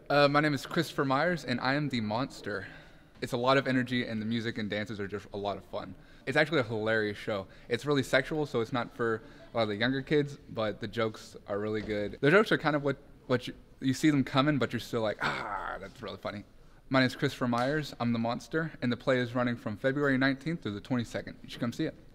My name is Christopher Myers, and I am the monster. It's a lot of energy, and the music and dances are just a lot of fun. It's actually a hilarious show. It's really sexual, so it's not for a lot of the younger kids, but the jokes are really good. The jokes are kind of what you see them coming, but you're still like, that's really funny. My name is Christopher Myers. I'm the monster, and the play is running from February 19th through the 22nd. You should come see it.